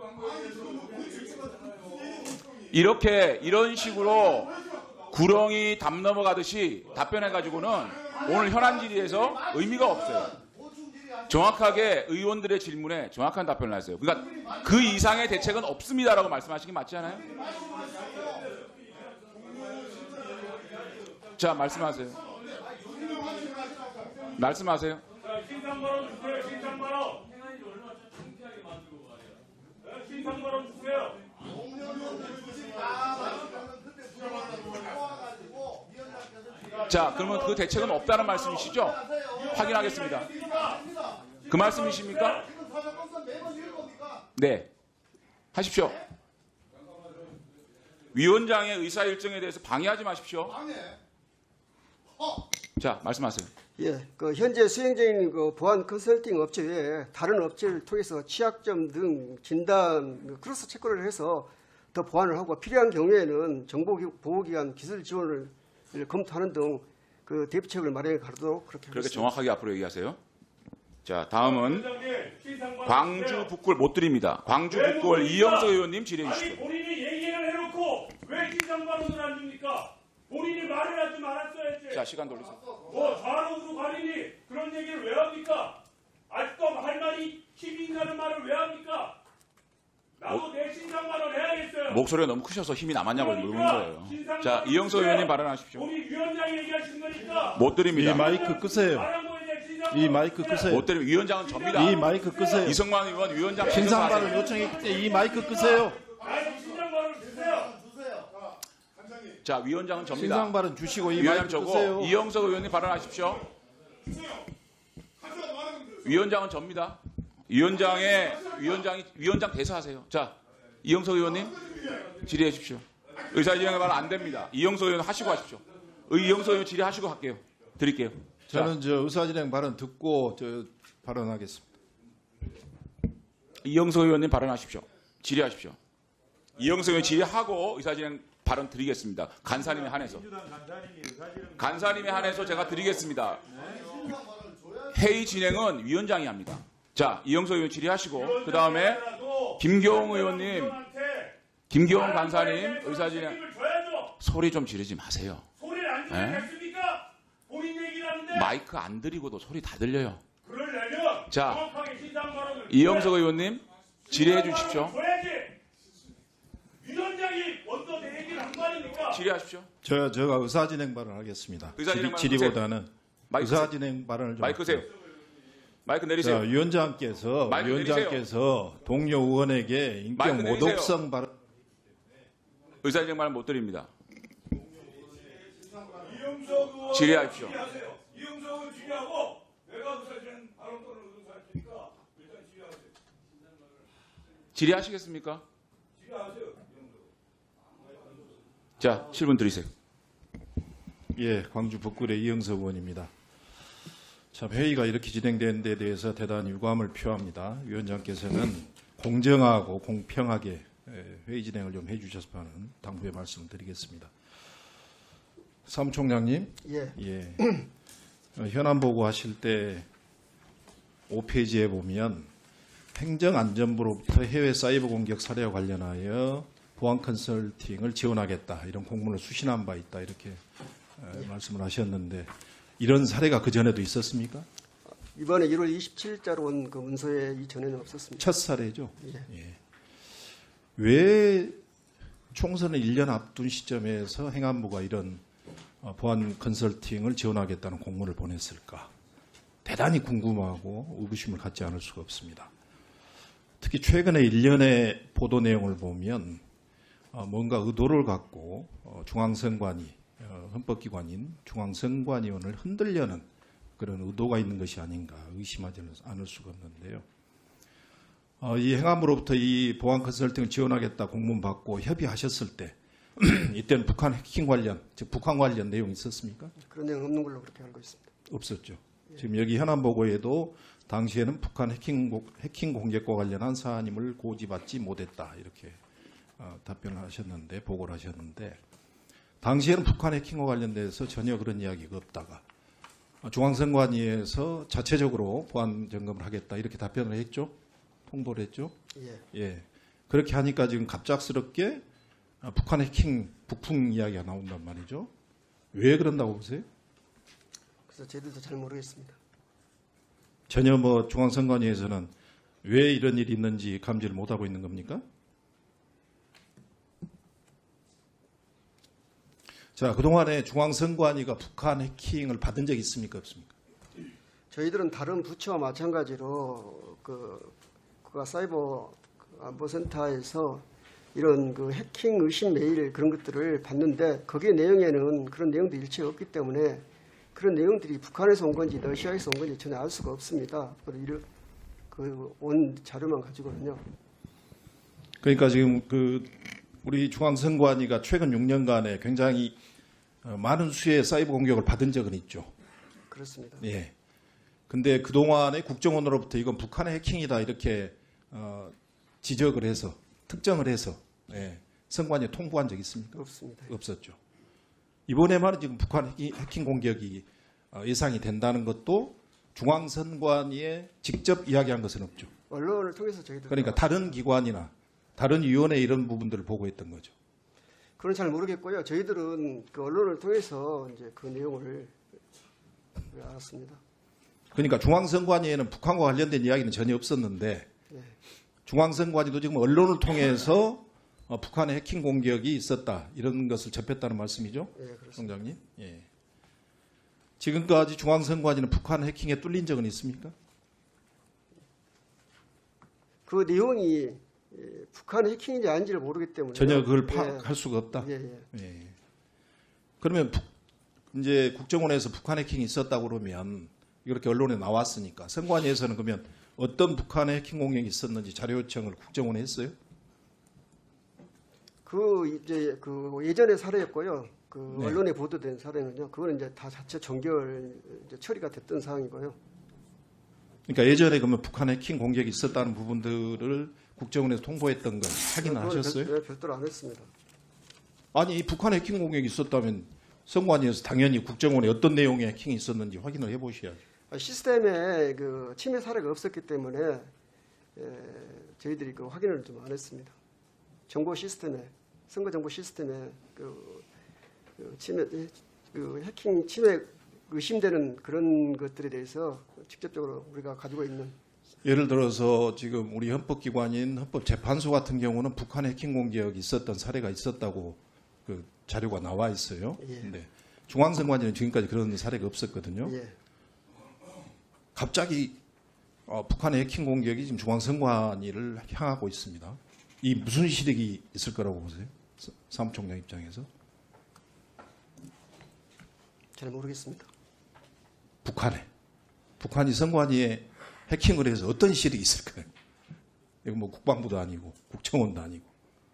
이런 식으로 구렁이 담 넘어가듯이 답변해가지고는 오늘 현안 질의에서 의미가 없어요. 정확하게 의원들의 질문에 정확한 답변을 하세요. 그러니까 그 이상의 대책은 없습니다라고 말씀하시기 맞지 않아요? 자, 말씀하세요. 말씀하세요. 신상 발언 주세요. 신상 발언. 신상 발언 주세요. 자, 그러면 그 대책은 없다는 말씀이시죠? 확인하겠습니다. 그 말씀이십니까? 네. 하십시오. 위원장의 의사 일정에 대해서 방해하지 마십시오. 자, 말씀하세요. 예, 그 현재 수행 중인 그 보안 컨설팅 업체 외에 다른 업체를 통해서 취약점 등 진단 크로스 체크를 해서 더 보완을 하고 필요한 경우에는 정보보호기관 기술 지원을 검토하는 등 그 대비책을 마련해 가도록 그렇게 그렇게 하겠습니다. 정확하게 앞으로 얘기하세요. 자, 다음은 광주 북구를 못 드립니다. 광주 북구를 이영석 의원님 질의해 아니 주십시오. 본인이 얘기를 해놓고 왜 신상 발언을 안 줍니까? 본인이 말을 하지 말았어야지. 자, 시간 돌리세요. 뭐 좌로우로 가리니 그런 얘기를 왜 합니까? 아직도 할 말이 힘이 있다는 말을 왜 합니까? 나도 내 신상 발언 해야겠어요. 목소리가 너무 크셔서 힘이 남았냐고 물는 거예요. 신상 자, 발언 이영석 주세요. 의원님 발언하십시오. 우리 위원장이 얘기하신 거니까. 못 드립니다. 이 마이크 끄세요. 말한 거에 대해 신상 이 발언 마이크 주세요. 끄세요. 못 드립니다. 위원장은 접니다. 이 마이크 끄세요. 이성만 의원 위원장 신상 하세요. 발언 요청했기 때문에 이 마이크 끄세요. 아니 신상 발언 주세요. 자, 위원장은 접니다. 신상 발언 주시고 이 위원장 마이크 저고 끄세요. 이영석 의원님 발언하십시오. 위원장은 접니다. 위원장 대사하세요. 자, 이영석 의원님 질의해 주십시오. 의사진행 발언 안 됩니다. 이영석 의원 하시고 하십시오. 이영석 의원 질의하시고 할게요. 드릴게요. 자, 저는 저 의사진행 발언 듣고 저 발언하겠습니다. 이영석 의원님 발언하십시오. 질의하십시오. 이영석 의원 질의하고 의사진행 발언 드리겠습니다. 간사님에 한해서. 간사님에 한해서 제가 드리겠습니다. 회의 진행은 위원장이 합니다. 자, 이영석 의원 질의하시고 그 다음에 김경호 의원님, 김경호 간사님 의사진행 책임을 져야죠. 소리 좀 지르지 마세요. 소리를 안 네? 지르면 됐습니까? 본인 얘기를 하는데 마이크 안 드리고도 소리 다 들려요. 그러려면 자, 정확하게 신상 발언을 이영석 의원님 질의해 주십시오. 줘야지. 위원장이 먼저 내 얘기를 한 말입니까? 질의하십시오. 제가 의사진행 발언하겠습니다. 의사진행 발언 질의보다는 마이크 끄세요. 의사진행 발언을 좀 마이크 끄세요. 할게요. 마이크 자, 내리세요. 위원장께서 마이크 동료 의원에게 인격 마이크 내리세요. 모독성 발언 의사진행 발언 못 드립니다. 이영석 의원 질의하십시오. 질의하세요. 이영석 의원 질의하고 내가 의사진행 발언 또는 의사할 테니까 일단 질의하세요. 질의하시겠습니까? 질의하세요. 자, 7분 드리세요. 예, 광주 북구의 이영석 의원입니다. 참 회의가 이렇게 진행된 데 대해서 대단히 유감을 표합니다. 위원장께서는 공정하고 공평하게 회의 진행을 좀 해주셨으면 하는 당부의 말씀을 드리겠습니다. 사무총장님, 예, 현안 보고하실 때 5페이지에 보면 행정안전부로부터 해외 사이버 공격 사례와 관련하여 보안 컨설팅을 지원하겠다 이런 공문을 수신한 바 있다 이렇게 말씀을 하셨는데 이런 사례가 그 전에도 있었습니까? 이번에 1월 27일자로 온 그 문서에 이전에는 없었습니다. 첫 사례죠. 예. 예. 왜 총선을 1년 앞둔 시점에서 행안부가 이런 보안 컨설팅을 지원하겠다는 공문을 보냈을까? 대단히 궁금하고 의구심을 갖지 않을 수가 없습니다. 특히 최근에 1년의 보도 내용을 보면 뭔가 의도를 갖고 중앙선관위, 헌법기관인 중앙선관위원을 흔들려는 그런 의도가 있는 것이 아닌가 의심하지 않을 수가 없는데요. 이 행안부로부터 이 보안 컨설팅을 지원하겠다 공문 받고 협의하셨을 때 이때는 북한 해킹 관련, 즉 북한 관련 내용이 있었습니까? 그런 내용 없는 걸로 그렇게 알고 있습니다. 없었죠. 지금 여기 현안 보고에도 당시에는 북한 해킹 공격과 관련한 사안임을 고지받지 못했다 이렇게 답변을 하셨는데 보고를 하셨는데 당시에는 북한 해킹과 관련돼서 전혀 그런 이야기가 없다가 중앙선관위에서 자체적으로 보안 점검을 하겠다 이렇게 답변을 했죠. 통보를 했죠. 예. 예. 그렇게 하니까 지금 갑작스럽게 북한 해킹 북풍 이야기가 나온단 말이죠. 왜 그런다고 보세요? 그래서 저희들도 잘 모르겠습니다. 전혀 뭐 중앙선관위에서는 왜 이런 일이 있는지 감지를 못하고 있는 겁니까? 자, 그동안에 중앙선관위가 북한 해킹을 받은 적이 있습니까? 없습니까? 저희들은 다른 부처와 마찬가지로 국가 사이버 안보센터에서 이런 그 해킹 의심 메일 그런 것들을 봤는데 거기에 내용에는 그런 내용도 일체 없기 때문에 그런 내용들이 북한에서 온 건지 러시아에서 온 건지 전혀 알 수가 없습니다. 온 자료만 가지고는요. 그러니까 지금 우리 중앙선관위가 최근 6년간에 굉장히 많은 수의 사이버 공격을 받은 적은 있죠. 그렇습니다. 예. 근데 그동안에 국정원으로부터 이건 북한의 해킹이다 이렇게 지적을 해서 특정을 해서 선관위에 통보한 적 있습니까? 없습니다. 없었죠. 이번에만 지금 북한 해킹 공격이 예상이 된다는 것도 중앙선관위에 직접 이야기한 것은 없죠. 언론을 통해서 저희들 그러니까 다른 기관이나 다른 위원회 이런 부분들을 보고했던 거죠. 그건 잘 모르겠고요. 저희들은 그 언론을 통해서 이제 그 내용을 알았습니다. 그러니까 중앙선관위에는 북한과 관련된 이야기는 전혀 없었는데 중앙선관위도 지금 언론을 통해서 북한의 해킹 공격이 있었다 이런 것을 접했다는 말씀이죠, 예, 그렇습니다. 총장님. 예. 지금까지 중앙선관위는 북한 해킹에 뚫린 적은 있습니까? 그 내용이 북한 해킹인지 아닌지를 모르기 때문에 전혀 그걸 파악할 수가 없다. 예. 그러면 이제 국정원에서 북한 해킹이 있었다고 그러면 이렇게 언론에 나왔으니까 선관위에서는 그러면 어떤 북한의 해킹 공격이 있었는지 자료 요청을 국정원에 했어요? 이제 예전의 사례였고요. 네. 언론에 보도된 사례는요. 그거는 이제 다 자체 종결 이제 처리가 됐던 사항이고요. 그러니까 예전에 그러면 북한 해킹 공격이 있었다는 부분들을 국정원에서 통보했던 걸 확인을 하셨어요? 별도로 안 했습니다. 아니, 이 북한 해킹 공격이 있었다면 선관위에서 당연히 국정원에 어떤 내용의 해킹이 있었는지 확인을 해보셔야죠. 시스템에 그 침해 사례가 없었기 때문에 저희들이 그 확인을 좀 안 했습니다. 정보 시스템에 선거 정보 시스템에 해킹 침해 의심되는 그런 것들에 대해서 직접적으로 우리가 가지고 있는 예를 들어서 지금 우리 헌법기관인 헌법재판소 같은 경우는 북한 해킹 공격이 있었던 사례가 있었다고 그 자료가 나와 있어요. 근데 중앙선관위는 지금까지 그런 사례가 없었거든요. 갑자기 북한의 해킹 공격이 지금 중앙선관위를 향하고 있습니다. 이 무슨 실익이 있을 거라고 보세요? 사무총장 입장에서? 잘 모르겠습니다. 북한이 선관위에 해킹을 해서 어떤 실익이 있을까요? 이거 뭐 국방부도 아니고 국정원도 아니고.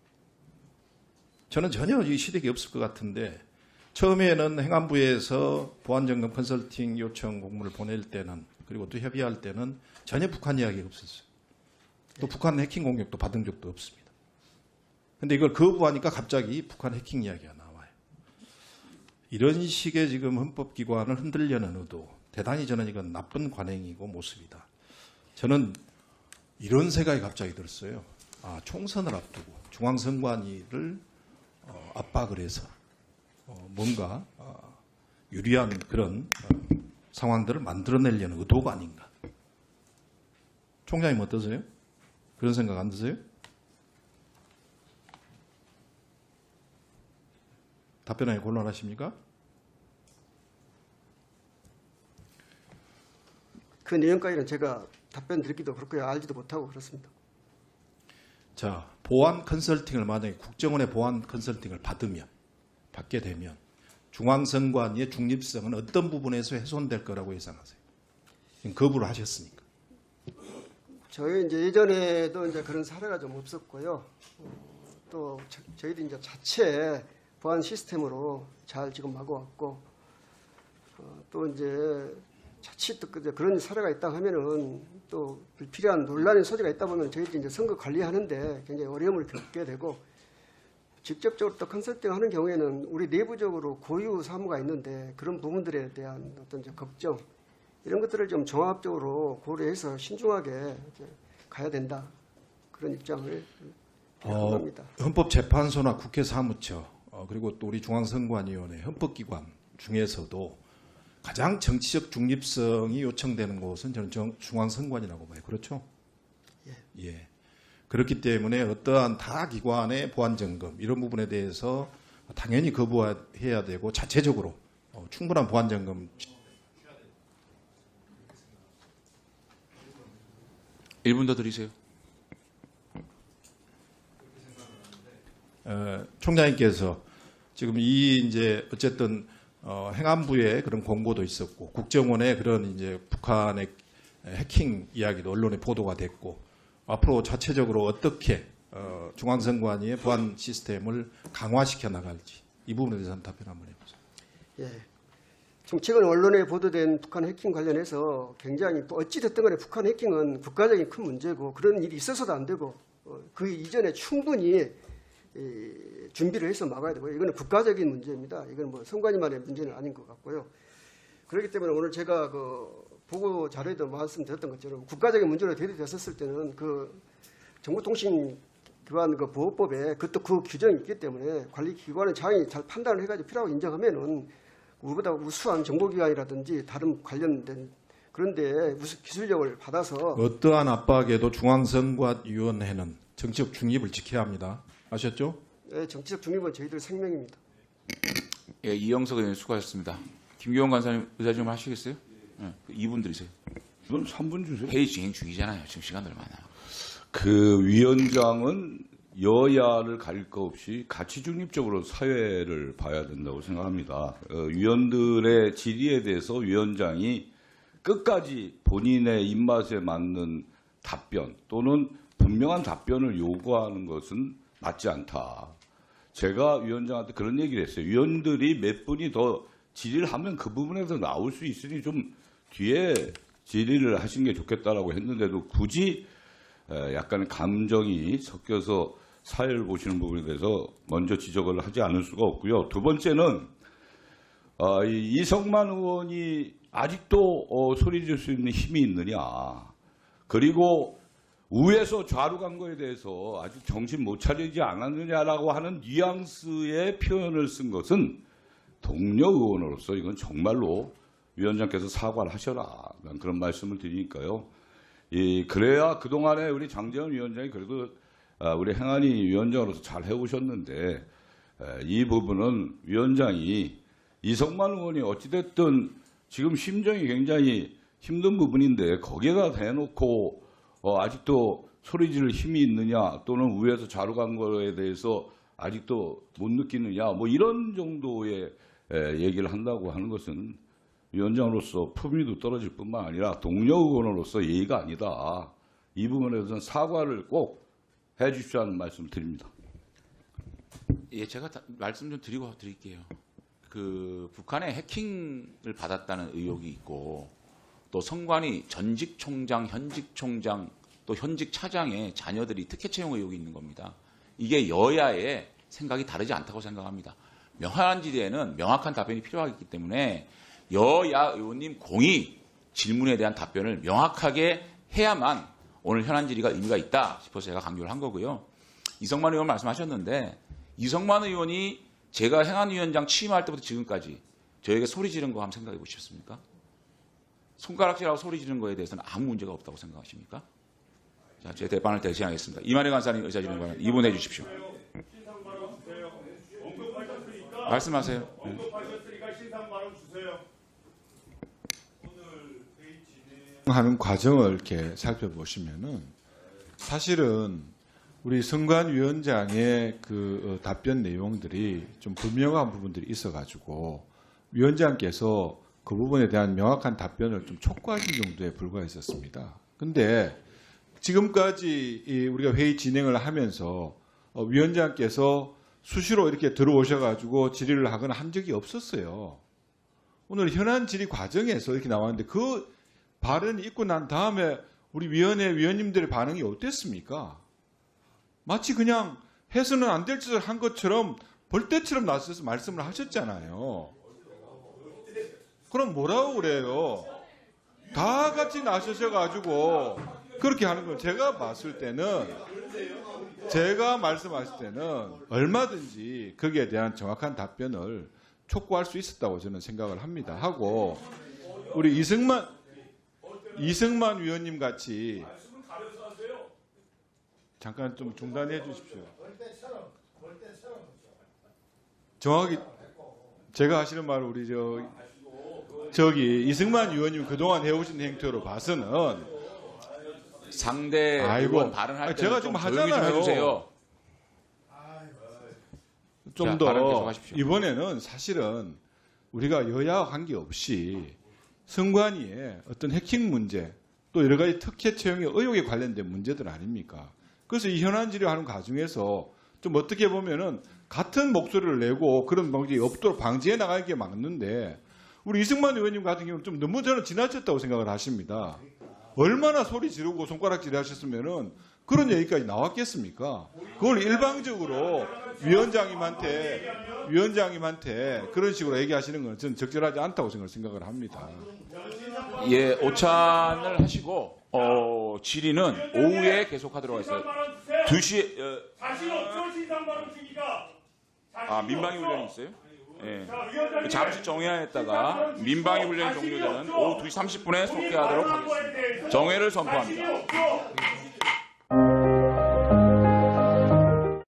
저는 전혀 이 실익이 없을 것 같은데 처음에는 행안부에서 보안점검 컨설팅 요청 공문을 보낼 때는 그리고 또 협의할 때는 전혀 북한 이야기가 없었어요. 또 북한 해킹 공격도 받은 적도 없습니다. 근데 이걸 거부하니까 갑자기 북한 해킹 이야기가 나와요. 이런 식의 지금 헌법기관을 흔들려는 의도, 대단히 저는 이건 나쁜 관행이고 모습이다. 저는 이런 생각이 갑자기 들었어요. 총선을 앞두고 중앙선관위를 압박을 해서 뭔가 유리한 그런 상황들을 만들어내려는 의도가 아닌가. 총장님 어떠세요? 그런 생각 안 드세요? 답변하기 곤란하십니까? 그 내용까지는 제가 답변 드리기도 그렇고요. 알지도 못하고 그렇습니다. 자, 보안 컨설팅을 만약에 국정원의 보안 컨설팅을 받게 되면 중앙선관위의 중립성은 어떤 부분에서 훼손될 거라고 예상하세요? 지금 거부를 하셨으니까. 저희 이제 예전에도 이제 그런 사례가 좀 없었고요. 또 저희도 이제 자체 보안 시스템으로 잘 지금 막아왔고, 또 이제 자칫 또 그런 사례가 있다 하면은 또 불필요한 논란의 소지가 있다 보면 저희도 이제 선거 관리하는데 굉장히 어려움을 겪게 되고, 직접적으로 또 컨설팅 하는 경우에는 우리 내부적으로 고유 사무가 있는데 그런 부분들에 대한 어떤 이제 걱정, 이런 것들을 좀 종합적으로 고려해서 신중하게 이제 가야 된다. 그런 입장을 합니다. 헌법재판소나 국회 사무처, 그리고 또 우리 중앙선관위원회 헌법기관 중에서도 가장 정치적 중립성이 요청되는 곳은 저는 중앙선관위라고 봐요. 그렇죠? 예. 그렇기 때문에 어떠한 타 기관의 보안점검 이런 부분에 대해서 당연히 거부해야 되고 자체적으로 충분한 보안점검 1분 더 드리세요. 총장님께서 지금 이제 어쨌든 행안부의 그런 공고도 있었고 국정원의 그런 이제 북한의 해킹 이야기도 언론에 보도가 됐고 앞으로 자체적으로 어떻게 중앙선관위의 보안 시스템을 강화시켜 나갈지 이 부분에 대해서 답변 한번 해보세요. 예. 지금 최근 언론에 보도된 북한 해킹 관련해서 굉장히 어찌됐든 간에 북한 해킹은 국가적인 큰 문제고 그런 일이 있어서도 안 되고 그 이전에 충분히 준비를 해서 막아야 되고 이거는 국가적인 문제입니다. 이건 뭐 선관위만의 문제는 아닌 것 같고요. 그렇기 때문에 오늘 제가 그 보고 자료에도 말씀드렸던 것처럼 국가적인 문제로 대두됐었을 때는 그 정보통신기관 그 보호법에 그것도 그 규정이 있기 때문에 관리기관의 장이 잘 판단을 해가지고 필요하고 인정하면은 우리보다 우수한 정보기관이라든지 다른 관련된 그런데 무슨 기술력을 받아서 어떠한 압박에도 중앙선관위원회는 정치적 중립을 지켜야 합니다. 아셨죠? 네, 정치적 중립은 저희들 생명입니다. 예, 이영석 의원님 수고하셨습니다. 김기현 간사님 의사 좀 하시겠어요? 네, 2분 드리세요. 이건 3분 주세요. 회의 진행 중이잖아요. 지금 시간 얼마나. 그 위원장은 여야를 가릴 거 없이 가치 중립적으로 사회를 봐야 된다고 생각합니다. 위원들의 질의에 대해서 위원장이 끝까지 본인의 입맛에 맞는 답변 또는 분명한 답변을 요구하는 것은 맞지 않다. 제가 위원장한테 그런 얘기를 했어요. 위원들이 몇 분이 더 질의를 하면 그 부분에서 나올 수 있으니 좀 뒤에 질의를 하신 게 좋겠다라고 했는데도 굳이 약간 감정이 섞여서 사회를 보시는 부분에 대해서 먼저 지적을 하지 않을 수가 없고요. 두 번째는 이성만 의원이 아직도 소리 질 수 있는 힘이 있느냐. 그리고 우에서 좌로 간 거에 대해서 아직 정신 못 차리지 않았느냐라고 하는 뉘앙스의 표현을 쓴 것은 동료 의원으로서 이건 정말로 위원장께서 사과를 하셔라. 난 그런 말씀을 드리니까요. 그래야 그동안에 우리 장제원 위원장이 그래도 우리 행안위 위원장으로서 잘 해오셨는데 이 부분은 위원장이 이성만 의원이 어찌됐든 지금 심정이 굉장히 힘든 부분인데 거기에다 대놓고 아직도 소리 지를 힘이 있느냐 또는 위에서 좌로 간 거에 대해서 아직도 못 느끼느냐 뭐 이런 정도의 얘기를 한다고 하는 것은 위원장으로서 품위도 떨어질 뿐만 아니라 동료 의원으로서 예의가 아니다. 이 부분에 대해서는 사과를 꼭 해 주십시오 하는 말씀을 드립니다. 예, 제가 말씀 좀 드릴게요. 그 북한의 해킹을 받았다는 의혹이 있고 또 선관위 전직 총장, 현직 총장 또 현직 차장의 자녀들이 특혜 채용 의혹이 있는 겁니다. 이게 여야의 생각이 다르지 않다고 생각합니다. 명확한 질의에는 명확한 답변이 필요하기 때문에 여야 의원님 공히 질문에 대한 답변을 명확하게 해야만 오늘 현안 질의가 의미가 있다 싶어서 제가 강조를 한 거고요. 이성만 의원 말씀하셨는데 이성만 의원이 제가 행안위원장 취임할 때부터 지금까지 저에게 소리 지른 거 한번 생각해 보셨습니까? 손가락질하고 소리 지른 거에 대해서는 아무 문제가 없다고 생각하십니까? 자, 제 대판을 대신하겠습니다. 이만희 간사님 의사진행관 2분 해주십시오. 말씀하세요. 언급하셨으니까 신상 발언 주세요. 하는 과정을 이렇게 살펴보시면은 사실은 우리 선관 위원장의 그 답변 내용들이 좀 불명확한 부분들이 있어가지고 위원장께서 그 부분에 대한 명확한 답변을 좀 촉구하신 정도에 불과했었습니다. 근데 지금까지 우리가 회의 진행을 하면서 위원장께서 수시로 이렇게 들어오셔가지고 질의를 하거나 한 적이 없었어요. 오늘 현안 질의 과정에서 이렇게 나왔는데 그 발언이 있고 난 다음에 우리 위원회 위원님들의 반응이 어땠습니까? 마치 그냥 해서는 안 될 짓을 한 것처럼 벌떼처럼 나서서 말씀을 하셨잖아요. 그럼 뭐라고 그래요? 다 같이 나서셔가지고 그렇게 하는 건 제가 말씀하실 때는 얼마든지 거기에 대한 정확한 답변을 촉구할 수 있었다고 저는 생각을 합니다. 하고 우리 이승만 위원님 같이 잠깐 좀 중단해 주십시오. 정확히 제가 하시는 말을 우리 저기 이승만 위원님 그동안 해오신 행태로 봐서는 상대 의원 발언할 때 제가 좀 좀 조용히 좀 하잖아요. 해주세요. 좀 자, 발언 더 계속하십시오. 이번에는 사실은 우리가 여야와 관계없이 선관위의 어떤 해킹 문제 또 여러 가지 특혜 채용의 의혹에 관련된 문제들 아닙니까? 그래서 이 현안 질의하는 과정에서 좀 어떻게 보면은 같은 목소리를 내고 그런 방식이 없도록 방지해 나가는 게 맞는데 우리 이승만 의원님 같은 경우는 좀 너무 저는 지나쳤다고 생각을 하십니다. 얼마나 소리 지르고 손가락질 하셨으면은 그런 얘기까지 나왔겠습니까? 그걸 일방적으로 위원장님한테 그런 식으로 얘기하시는 건 저는 적절하지 않다고 생각을 합니다. 예, 오찬을 하시고 질의는 오후에 계속하도록 하겠습니다. 2시에 자신 없죠 신상 발언 주기가. 민방위 훈련이 있어요? 예. 잠시 정회하였다가 민방위 훈련이 종료되는 오후 2시 30분에 속개하도록 하겠습니다. 정회를 선포합니다.